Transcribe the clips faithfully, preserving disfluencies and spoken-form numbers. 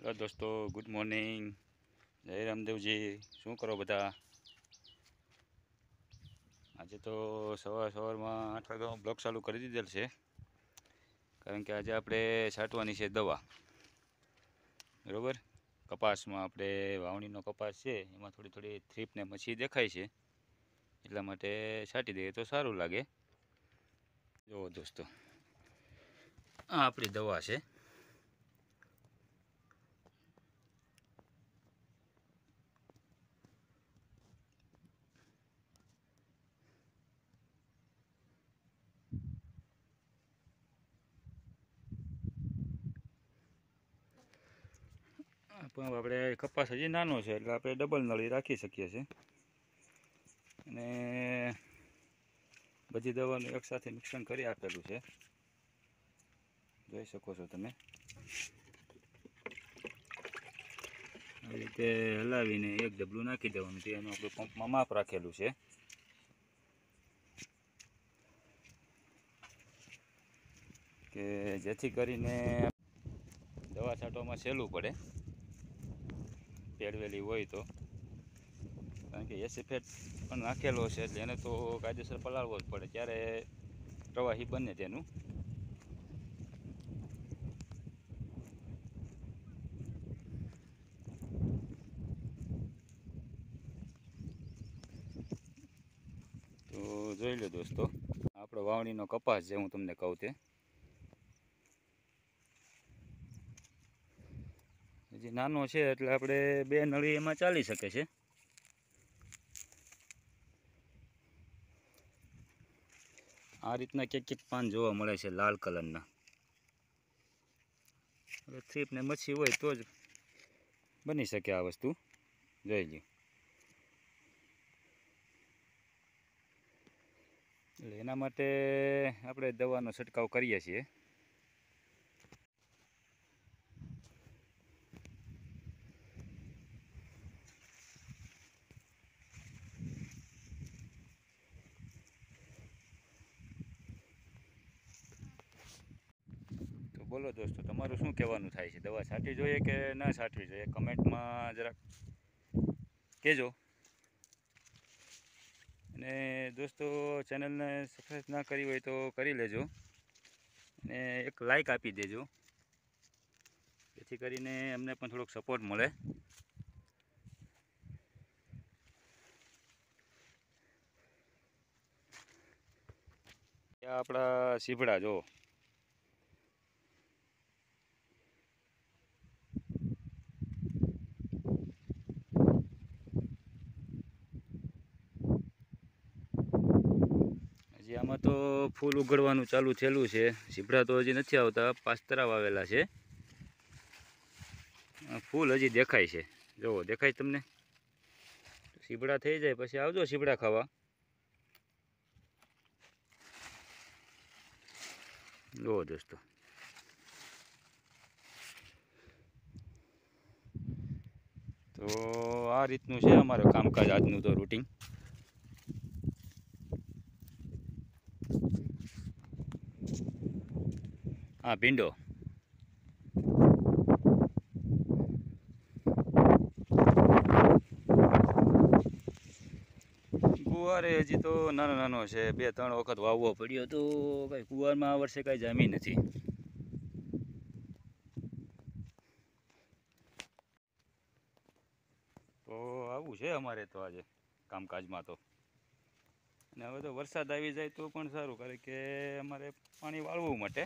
Hello દોસ્તો, good morning. જય રામદેવજી. શું કરો બધા? આજે તો સવાર સવારમાં આઠ વાગ્યામાં બ્લોગ ચાલુ કરી દીધેલ છે, કારણ કે આજે આપણે છાંટવાની છે દવા. બરાબર. કપાસમાં આપણે વાવણીનો કપાસ છે, એમાં થોડી થોડી થ્રીપ ને મચ્છી દેખાય છે, એટલા માટે છાંટી દઈએ તો સારું લાગે. જુઓ દોસ્તો, આ આપણી દવા છે. પણ આપણે કપાસ હજી નાનો છે, એટલે આપણે ડબલ નળી રાખી શકીએ છીએ. અને બધી દવાનું એકસાથે મિશ્રણ કરી આપેલું છે, જોઈ શકો છો તમે. આવી રીતે હલાવીને એક ડબલું નાખી દેવાનું છે. એનું આપણે પંપમાં માપ રાખેલું છે, કે જેથી કરીને દવા છાંટવામાં સહેલું પડે, પેડવેલી હોય તો. કારણ કે એસી ફેટ પણ નાખેલો છે, એટલે એને તો કાયદેસર પલાળવો જ પડે, ત્યારે પ્રવાહી બને તેનું. તો જોઈ લો દોસ્તો, આપણો વાવણીનો કપાસ જે હું તમને કહું તે હજી નાનો છે, એટલે આપણે બે નળી એમાં ચાલી શકે છે. આ રીતના ક્યાંક ક્યાંક પાન જોવા મળે છે લાલ કલરના. હવે થ્રીપ ને મચ્છી હોય તો જ બની શકે આ વસ્તુ. જોઈ લ્યો. એટલે એના માટે આપણે દવાનો છંટકાવ કરીએ છીએ. તો બોલો દોસ્તો, તમારું શું કહેવાનું થાય છે? દવા છાંટવી જોઈએ કે ના છાંટવી જોઈએ? કમેન્ટમાં જરાક કહેજો. અને દોસ્તો, ચેનલને સબસ્ક્રાઈબ ના કરી હોય તો કરી લેજો, અને એક લાઈક આપી દેજો, જેથી કરીને અમને પણ થોડોક સપોર્ટ મળે. આ આપણા સીભડા જો. હજી આમાં તો ફૂલ ઉગડવાનું ચાલુ થયેલું છે. સીભડા તો હજી નથી આવતા, પાસ્તરા વાવેલા છે. ફૂલ હજી દેખાય છે, જુઓ, દેખાય તમને? સીભડા થઈ જાય પછી આવજો સીભડા ખાવા. જુઓ દોસ્તો, તો આ રીતનું છે અમારું કામકાજ આજનું તો રૂટીન. હા, ભીંડો. ગુવાર હજી તો નાનો નાનો છે, બે ત્રણ વખત વાવવો પડ્યો તો કાંઈ ગુવારમાં આ વર્ષે કાંઈ જામી નથી. તો આવું છે અમારે તો આજે કામકાજમાં તો. અને હવે તો વરસાદ આવી જાય તો પણ સારું, કારણ કે અમારે પાણી વાળવું માટે.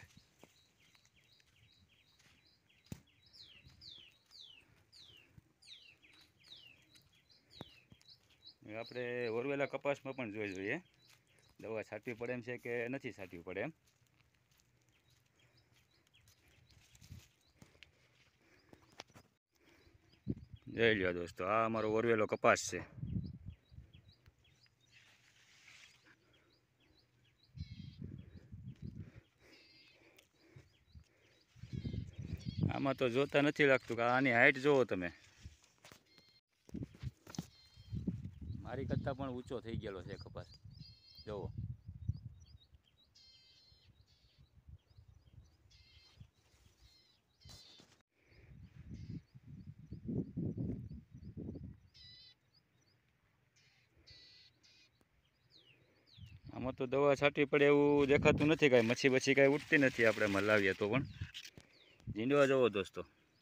આપણે ઓરવેલા કપાસમાં પણ જોઈ જોઈએ દવા છાંટવી પડે એમ છે કે નથી છાંટવી પડે એમ. જોઈ લ્યો દોસ્તો, આ અમારો ઓરવેલો કપાસ છે. આમાં તો જોતા નથી લાગતું કે આની હાઈટ જોવો તમે. મારી કરતાં પણ ઊંચો થઈ ગયેલો છે કપાસ, જુઓ. આમાં તો દવા છાંટવી પડે એવું દેખાતું નથી, કાંઈ મચ્છી બચ્છી કાંઈ ઉઠતી નથી આપણે મલાવીએ તો. પણ ઝીંડવા જુઓ દોસ્તો,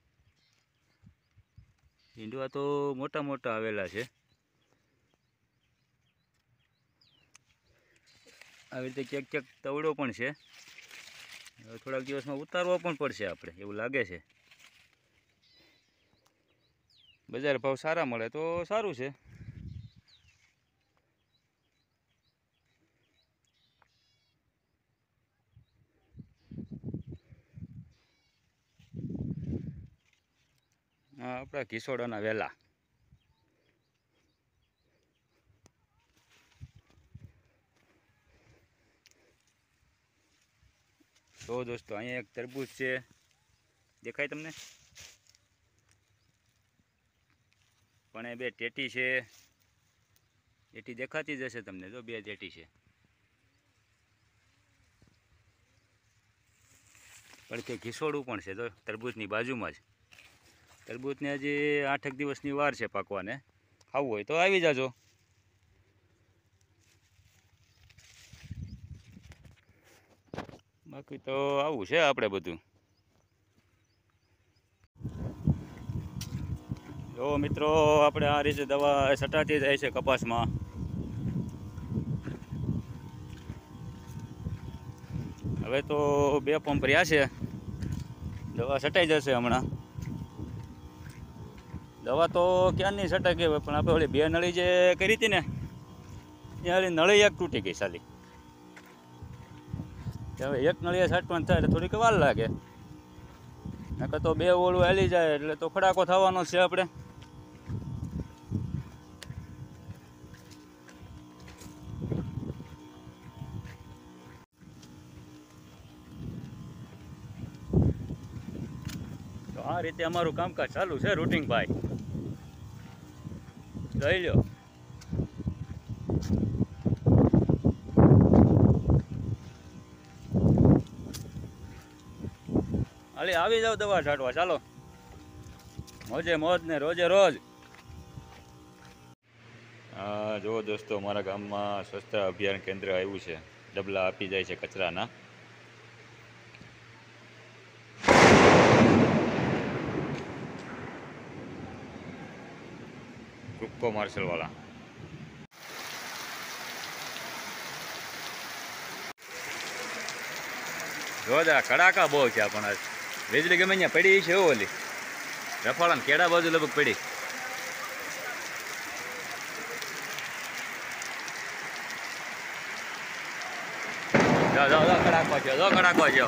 ઝીંડવા તો મોટા મોટા આવેલા છે. આવી રીતે ક્યાંક ક્યાંક તવડો પણ છે. હવે થોડાક દિવસમાં ઉતારવો પણ પડશે આપણે, એવું લાગે છે. બજાર ભાવ સારા મળે તો સારું છે. હા, આપણા ઘીસોડાના વેલા. તો દોસ્તો અહીંયા એક તરબૂચ છે, દેખાય તમને? પણ એ બે ટેટી છે, ટેટી દેખાતી જ હશે તમને. જો બે ટેટી છે, પણ કે ઘીસોડું પણ છે તો તરબૂચની બાજુમાં જ. તરબૂચને હજી આઠેક દિવસની વાર છે પાકવાને. ખાવું હોય તો આવી જાજો. બાકી તો આવું છે આપણે બધું. જો મિત્રો, આપણે આ રીતે દવા છટાતી જાય છે કપાસમાં. હવે તો બે પંપ રહ્યા છે, દવા છટાઈ જશે હમણાં. દવા તો ક્યારની છટાઈ ગઈ હોય, પણ આપણે ઓલી બે નળી જે કરી હતી ને, ત્યાં નળી એક તૂટી ગઈ સાલી. હવે એક નળીએ છાંટવાનું થાય એટલે થોડીક વાર લાગે, નકર તો બે ઓળું હાલી જાય એટલે તો ખડાકો થવાનો છે આપણે. તો આ રીતે અમારું કામકાજ ચાલુ છે રૂટિન ભાઈ, જોઈ લો. હાલી આવી જાવ દવા છાંટવા, ચાલો. મોજે મોજ ને રોજે રોજ. હા જુઓ દોસ્તો, અમારા ગામમાં સ્વચ્છતા અભિયાન કેન્દ્ર આવ્યું છે. ડબલા આપી જાય છે કચરાના. રૂપકો માર્શલ વાળા. જોરદાર કડાકા બહુ છે, પણ વીજળી ગમે ત્યાં પડી છે. એવું ઓલી રફાળા કેડા બાજુ લગભગ પડી. જાઓ જાઓ જાઓ, કડાકો છે, જો કડાકો છે.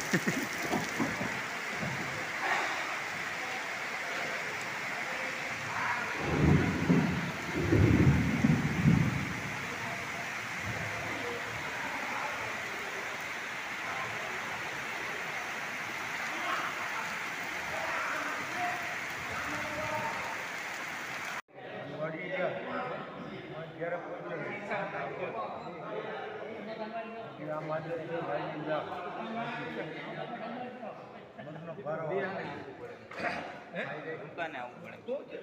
દુકાને આવવું પડે.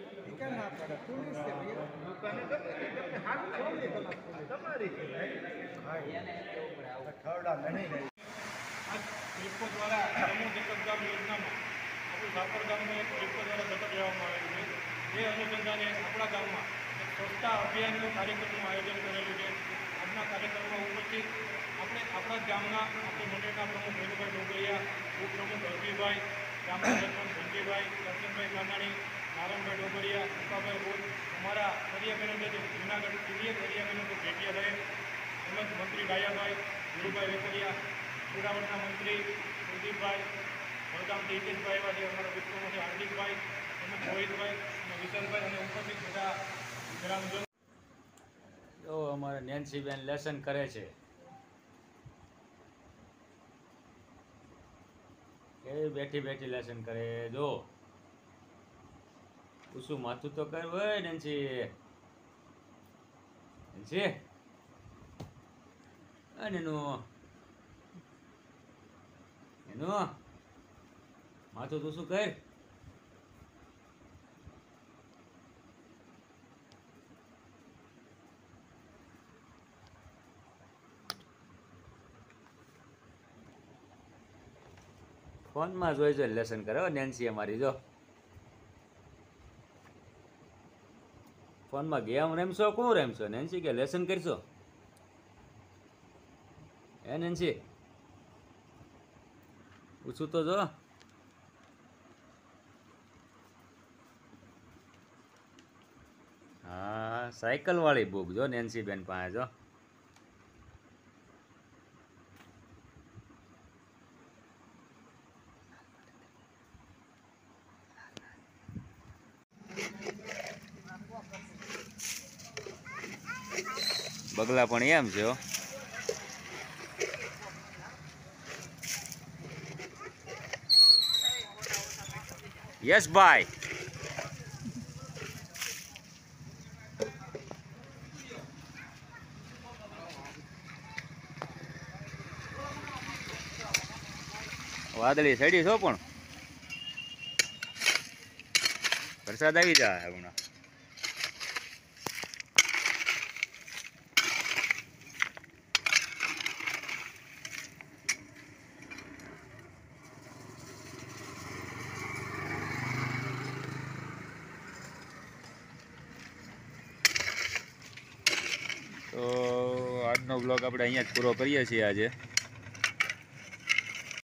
ઇફકો દ્વારા સમૂહ જતનગામ યોજનામાં આપણું સાપર ગામમાં એક ઇફકો દ્વારા દત્તક લેવામાં આવેલું છે. એ અનુસંધાને આપણા ગામમાં એક સ્વચ્છતા અભિયાનનો કાર્યક્રમનું આયોજન કરેલું છે. આજના કાર્યક્રમમાં ઉપસ્થિત આપણે આપણા જ ગામના આપણી મંડળના પ્રમુખ વેલુભાઈ ડોગરિયા, ઉપપ્રમુખ અરજીભાઈ, ગામના સરપંચ સંજીભાઈ, દર્શનભાઈ કાનાણી, નારાયણભાઈ ડોગરિયા, ઉપાભાઈ રોજ, અમારા કરિયાબેનો છે જૂનાગઢ કેન્દ્રીય કરિયાબેનો તો ભેટિયા સાહેબ, તેમજ મંત્રી ડાયાભાઈ, ગુરુભાઈ વેકરિયા, સુરાવટના મંત્રી કુલદીપભાઈ, વડગામથી હિતેશભાઈ એવા છે, અમારા વિશ્વમાંથી હાર્દિકભાઈ, તેમજ રોહિતભાઈ અને વિશાલભાઈ અને ઉપસ્થિત બધા ગ્રામજનો. તો અમારે નેન્સીબેન લેસન કરે છે. એ બેઠી બેઠી લેસન કરે. જો ઉસું માથું તો કર હોય નેન્સી. નેન્સી અને એનું એનું માથું તો શું કર. ફોનમાં જોઈ જોઈ લેસન કરે હો નેન્સી અમારી જો. ફોનમાં ગેમ રમશો કોણ રમશો નેન્સી કે લેસન કરશો? હે નેન્સી પૂછું તો જો. હા સાયકલ વાળી બુક જો નેન્સી બેન પાસે જો. બગલા પણ એમ છે હો. યસ ભાઈ. વાદળી સડી છો પણ વરસાદ આવી જાય હમણાં. તો આજનો બ્લોગ આપણે અહીંયા જ પૂરો કરીએ છીએ આજે.